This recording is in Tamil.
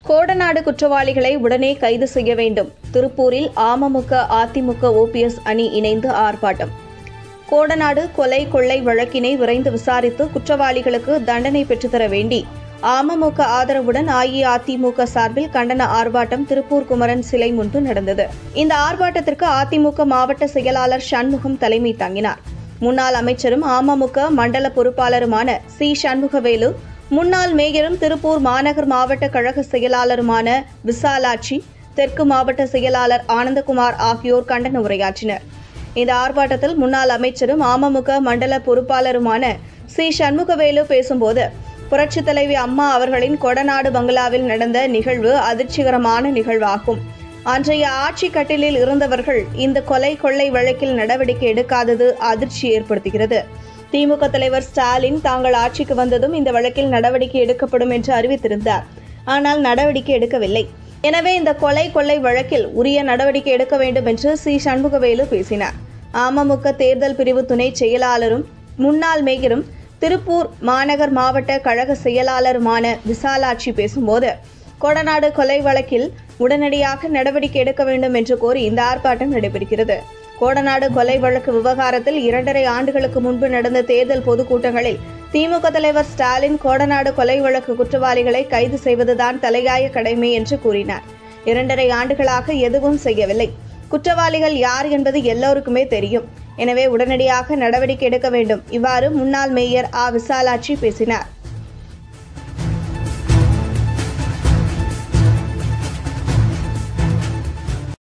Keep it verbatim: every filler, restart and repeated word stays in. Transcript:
கோடநாடு குற்றவாளிகளை உடனே கைது செய்ய வேண்டும். திருப்பூரில் அமமுக அதிமுக ஓபிஎஸ் அணி இணைந்து ஆர்ப்பாட்டம். கோடநாடு கொலை கொள்ளை வழக்கினை விரைந்து விசாரித்து குற்றவாளிகளுக்கு தண்டனை பெற்றுத்தர வேண்டி அமமுக ஆதரவுடன் அஇஅதிமுக சார்பில் கண்டன ஆர்ப்பாட்டம் திருப்பூர் குமரன் சிலை முன்பு நடந்தது. இந்த ஆர்ப்பாட்டத்திற்கு அதிமுக மாவட்ட செயலாளர் சண்முகம் தலைமை தாங்கினார். முன்னாள் அமைச்சரும் அமமுக மண்டல பொறுப்பாளருமான சி சண்முகவேலு, முன்னாள் மேயரும் திருப்பூர் மாநகர் மாவட்ட கழக செயலாளருமான விசாலாட்சி, தெற்கு மாவட்ட செயலாளர் ஆனந்தகுமார் ஆகியோர் கண்டன உரையாற்றினர். இந்த ஆர்ப்பாட்டத்தில் முன்னாள் அமைச்சரும் அமமுக மண்டல பொறுப்பாளருமான சி சண்முகவேலு பேசும்போது, புரட்சித் தலைவி அம்மா அவர்களின் கொடநாடு பங்களாவில் நடந்த நிகழ்வு அதிர்ச்சிகரமான நிகழ்வாகும். அன்றைய ஆட்சி கட்டிலில் இருந்தவர்கள் இந்த கொலை கொள்ளை வழக்கில் நடவடிக்கை எடுக்காதது அதிர்ச்சி ஏற்படுத்துகிறது. திமுக தலைவர் ஸ்டாலின் தாங்கள் ஆட்சிக்கு வந்ததும் இந்த வழக்கில் நடவடிக்கை எடுக்கப்படும் என்று அறிவித்திருந்தார். ஆனால் நடவடிக்கை எடுக்கவில்லை. எனவே இந்த கொலை கொள்ளை வழக்கில் உரிய நடவடிக்கை எடுக்க வேண்டும் என்று சி சண்முகவேலு பேசினார். அமமுக தேர்தல் பிரிவு துணை செயலாளரும் முன்னாள் மேயரும் திருப்பூர் மாநகர் மாவட்ட கழக செயலாளருமான விசாலாட்சி பேசும்போது, கொடநாடு கொலை வழக்கில் உடனடியாக நடவடிக்கை எடுக்க வேண்டும் என்று கோரி இந்த ஆர்ப்பாட்டம் நடைபெறுகிறது. கோடநாடு கொலை வழக்கு விவகாரத்தில் இரண்டரை ஆண்டுகளுக்கு முன்பு நடந்த தேர்தல் பொதுக்கூட்டங்களில் திமுக தலைவர் ஸ்டாலின் கோடநாடு கொலை வழக்கு குற்றவாளிகளை கைது செய்வதுதான் தலையாய கடமை என்று கூறினார். இரண்டரை ஆண்டுகளாக எதுவும் செய்யவில்லை. குற்றவாளிகள் யார் என்பது எல்லோருக்குமே தெரியும். எனவே உடனடியாக நடவடிக்கை எடுக்க வேண்டும். இவ்வாறு முன்னாள் மேயர் ஆ விசாலாட்சி பேசினார்.